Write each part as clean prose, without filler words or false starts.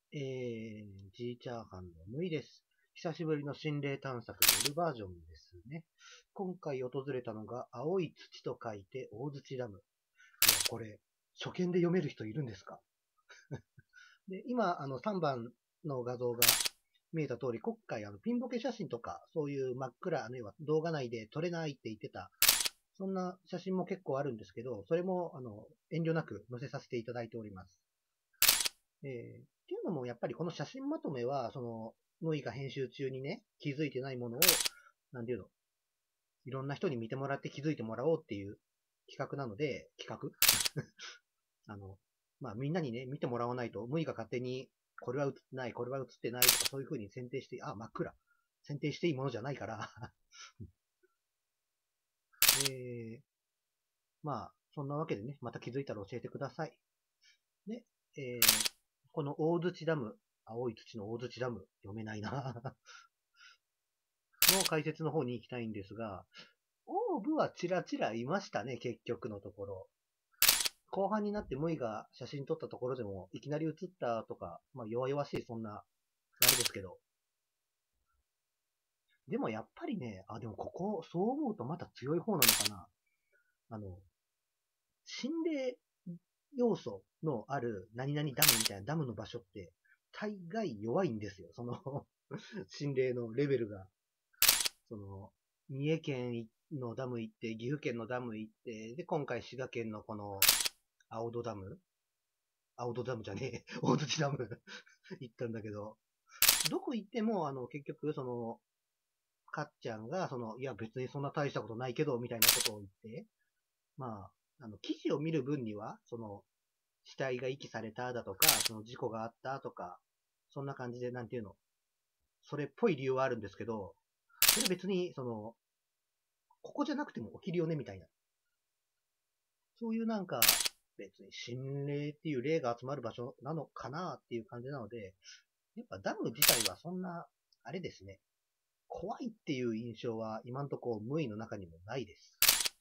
G チャーハンのむいです。久しぶりの心霊探索夜バージョンですね。今回訪れたのが青い土と書いて大槌ダム。いや、これ、初見で読める人いるんですか？で、今、3番の画像が見えた通り、今回、ピンボケ写真とか、そういう真っ暗、要は動画内で撮れないって言ってた、そんな写真も結構あるんですけど、それも、遠慮なく載せさせていただいております。っていうのも、やっぱりこの写真まとめは、ノイが編集中にね、気づいてないものを、なんていうの、いろんな人に見てもらって気づいてもらおうっていう企画なので、企画みんなにね、見てもらわないと、ムイが勝手に、これは映ってない、これは映ってないとか、そういう風に選定して、真っ暗。選定していいものじゃないからえー、そんなわけでね、また気づいたら教えてください。で、この大槌ダム、青い土の大槌ダム、読めないなの解説の方に行きたいんですが、オーブはチラチラいましたね、結局のところ。後半になってムイが写真撮ったところでも、いきなり写ったとか、弱々しい、そんな、あれですけど。でもやっぱりね、でもここ、そう思うとまた強い方なのかな。あの、心霊要素のある何々ダムみたいなダムの場所って、大概弱いんですよ。その心霊のレベルが。三重県のダム行って、岐阜県のダム行って、で、今回滋賀県のこの、青戸ダム青戸ダムじゃねえ、大槌ダム行ったんだけど、どこ行っても、結局、かっちゃんが、いや、別にそんな大したことないけど、みたいなことを言って、記事を見る分には、死体が遺棄されただとか、その事故があったとか、そんな感じで、なんていうの、それっぽい理由はあるんですけど、それ別に、ここじゃなくても起きるよね、みたいな。そういうなんか、別に心霊っていう霊が集まる場所なのかなっていう感じなので、やっぱダム自体はそんな、あれですね、怖いっていう印象は今んとこ無意の中にもないです。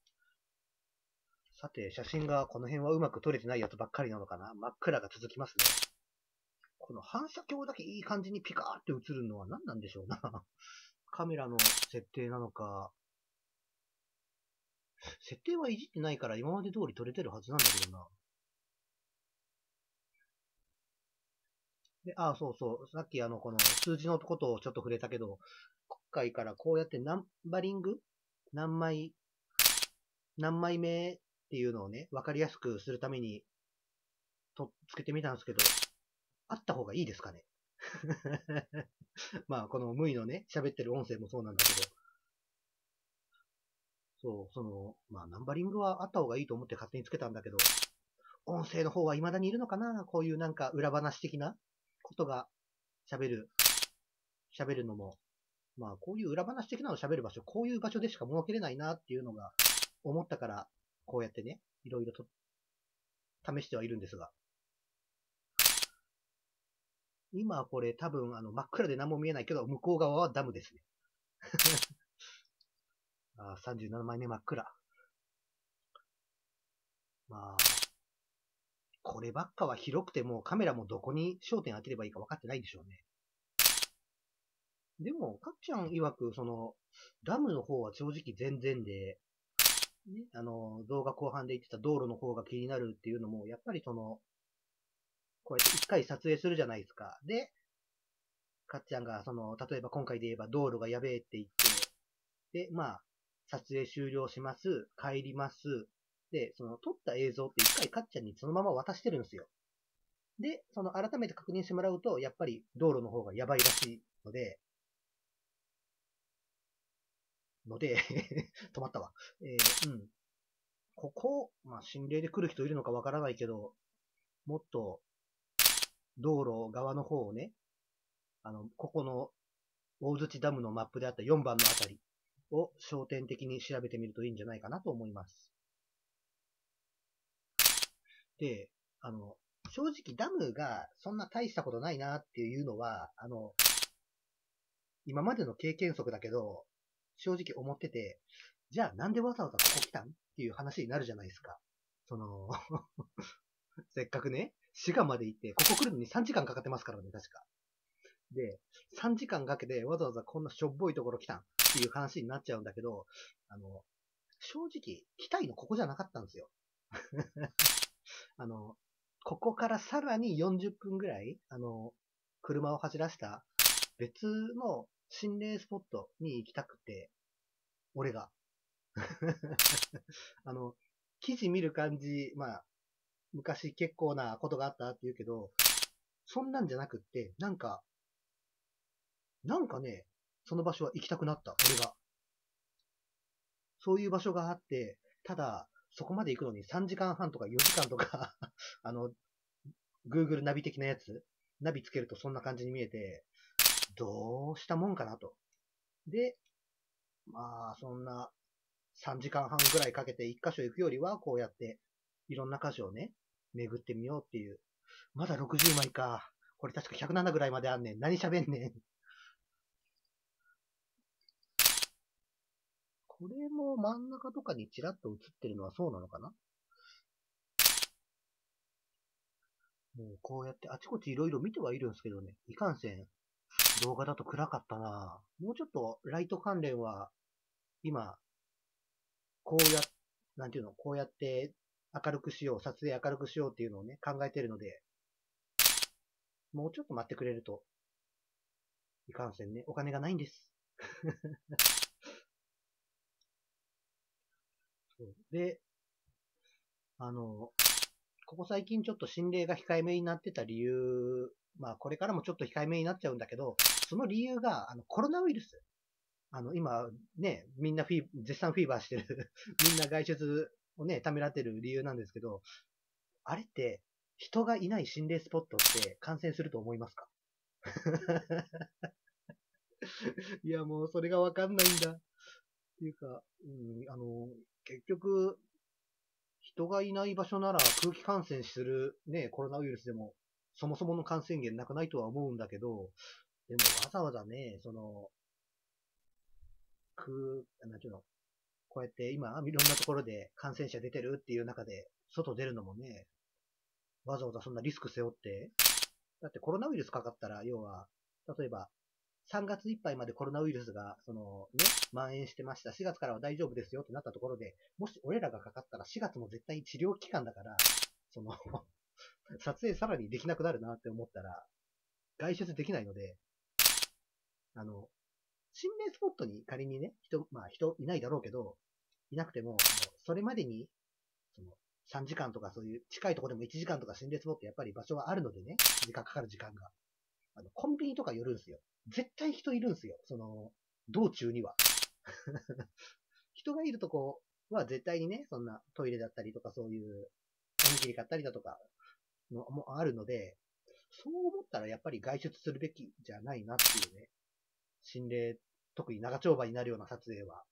さて、写真がこの辺はうまく撮れてないやつばっかりなのかな。真っ暗が続きますね。この反射鏡だけいい感じにピカーって映るのは何なんでしょうな。カメラの設定なのか、設定はいじってないから今まで通り撮れてるはずなんだけどな。で、そうそう。さっきこの数字のことをちょっと触れたけど、今回からこうやってナンバリング何枚、何枚目っていうのをね、わかりやすくするためにつけてみたんですけど、あった方がいいですかね。この無意のね、喋ってる音声もそうなんだけど、そう、ナンバリングはあった方がいいと思って勝手につけたんだけど、音声の方は未だにいるのかな。こういうなんか裏話的なことが喋る、喋るのも、こういう裏話的なの喋る場所、こういう場所でしか設けれないなっていうのが思ったから、こうやってね、いろいろと試してはいるんですが。今これ多分真っ暗で何も見えないけど、向こう側はダムですね。37枚目真っ暗。まあ、こればっかは広くてもカメラもどこに焦点当てればいいか分かってないでしょうね。でも、かっちゃん曰く、ダムの方は正直全然で、ね、動画後半で言ってた道路の方が気になるっていうのも、やっぱりこうやって一回撮影するじゃないですか。で、かっちゃんが、例えば今回で言えば道路がやべえって言って、で、撮影終了します。帰ります。で、撮った映像って一回かっちゃんにそのまま渡してるんですよ。で、改めて確認してもらうと、やっぱり道路の方がやばいらしいので、止まったわ。うん。ここ、心霊で来る人いるのかわからないけど、もっと道路側の方をね、ここの大槌ダムのマップであった4番のあたりを焦点的に調べてみるといいんじゃないかなと思います。で、正直ダムがそんな大したことないなっていうのは、今までの経験則だけど、正直思ってて、じゃあなんでわざわざここ来たんっていう話になるじゃないですか。そのせっかくね、 滋賀まで行って、ここ来るのに3時間かかってますからね、確か。で、3時間かけてわざわざこんなしょっぼいところ来たんっていう話になっちゃうんだけど、正直、来たいのここじゃなかったんですよ。あの、ここからさらに40分ぐらい、車を走らせた別の心霊スポットに行きたくて、俺が。あの、記事見る感じ、まあ、昔結構なことがあったって言うけど、そんなんじゃなくって、なんかね、その場所は行きたくなった、俺が。そういう場所があって、ただ、そこまで行くのに3時間半とか4時間とかGoogle ナビ的なやつ、ナビつけるとそんな感じに見えて、どうしたもんかなと。で、まあ、そんな3時間半ぐらいかけて1箇所行くよりは、こうやって、いろんな箇所をね、巡ってみようっていう。まだ60枚か。これ確か107ぐらいまであんねん。何喋んねん。これも真ん中とかにチラッと映ってるのはそうなのかな。もうこうやってあちこちいろいろ見てはいるんですけどね。いかんせん、動画だと暗かったな。もうちょっとライト関連は、今、こうや、なんていうの、こうやって明るくしよう、撮影明るくしようっていうのをね、考えてるので、もうちょっと待ってくれると、いかんせんね、お金がないんです。そうで、ここ最近ちょっと心霊が控えめになってた理由、まあこれからもちょっと控えめになっちゃうんだけど、その理由が、コロナウイルス。今、ね、みんな絶賛フィーバーしてるみんな外出をね、ためらってる理由なんですけど、あれって、人がいない心霊スポットって感染すると思いますか？いや、もうそれがわかんないんだ。っていうか、結局、人がいない場所なら空気感染するね、コロナウイルスでも、そもそもの感染源なくないとは思うんだけど、でもわざわざね、なんていうの、こうやって今、いろんなところで感染者出てるっていう中で、外出るのもね、わざわざそんなリスク背負って、だってコロナウイルスかかったら、要は、例えば、3月いっぱいまでコロナウイルスが、蔓延してました。4月からは大丈夫ですよってなったところで、もし俺らがかかったら4月も絶対治療期間だから、その、撮影さらにできなくなるなって思ったら、外出できないので、あの、心霊スポットに仮にね、人いないだろうけど、いなくても、それまでに、その、3時間とかそういう近いところでも1時間とか心霊スポットやっぱり場所はあるのでね、かかる時間が。コンビニとか寄るんですよ。絶対人いるんですよ。道中には。人がいるとこは絶対にね、そんなトイレだったりとかそういうおにぎり買ったりだとかのもあるので、そう思ったらやっぱり外出するべきじゃないなっていうね。心霊、特に長丁場になるような撮影は。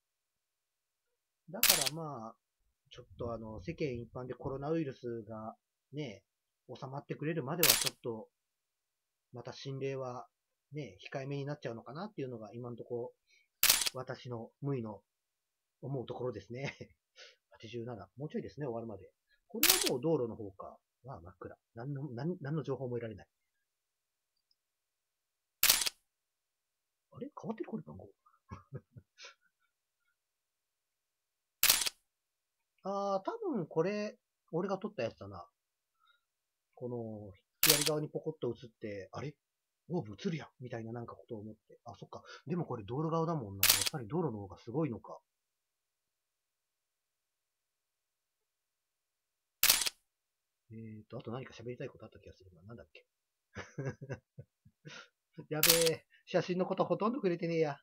だからまあ、ちょっと世間一般でコロナウイルスがね、収まってくれるまではちょっと、また心霊はね、控えめになっちゃうのかなっていうのが今のところ、私の無意の思うところですね。87。もうちょいですね、終わるまで。これはもう道路の方か。まあ真っ暗。何の情報も得られない。あれ変わってるこれ番号。多分これ、俺が撮ったやつだな。この、左側にポコッと映って、あれオーブ映るやんみたいななんかことを思って。あ、そっか。でもこれ道路側だもんな。やっぱり道路の方がすごいのか。あと何か喋りたいことあった気がするな。なんだっけ。やべえ。写真のことほとんど触れてねえや。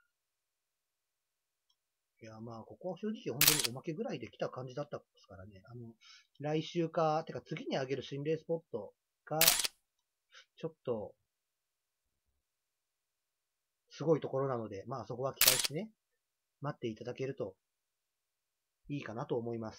いや、まあ、ここは正直本当におまけぐらいで来た感じだったですからね。来週か、てか次にあげる心霊スポットが、ちょっと、すごいところなので、まあそこは期待してね、待っていただけるといいかなと思います。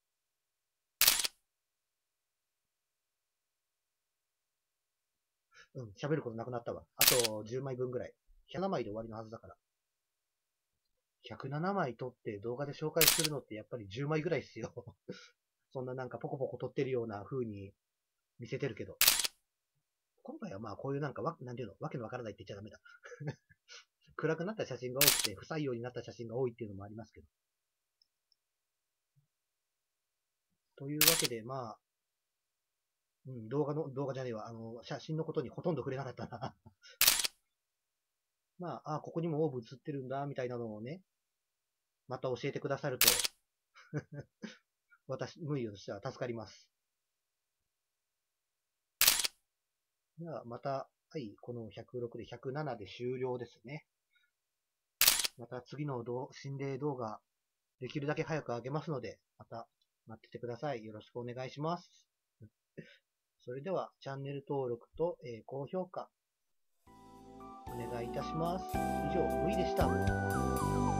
うん、喋ることなくなったわ。あと10枚分ぐらい。107枚で終わりのはずだから。107枚撮って動画で紹介するのってやっぱり10枚ぐらいっすよ。そんななんかポコポコ撮ってるような風に見せてるけど。今回はまあこういうなんかなんていうの、わけのわからないって言っちゃダメだ。暗くなった写真が多くて、不採用になった写真が多いっていうのもありますけど。というわけで、まあ、動画じゃねえわ、写真のことにほとんど触れなかったな。まあ、ここにもオーブ映ってるんだ、みたいなのをね、また教えてくださると、ムイとしては助かります。では、また、はい、この106で107で終了ですね。また次の心霊動画、できるだけ早く上げますので、また待っててください。よろしくお願いします。それでは、チャンネル登録と、高評価、お願いいたします。以上、ムイでした。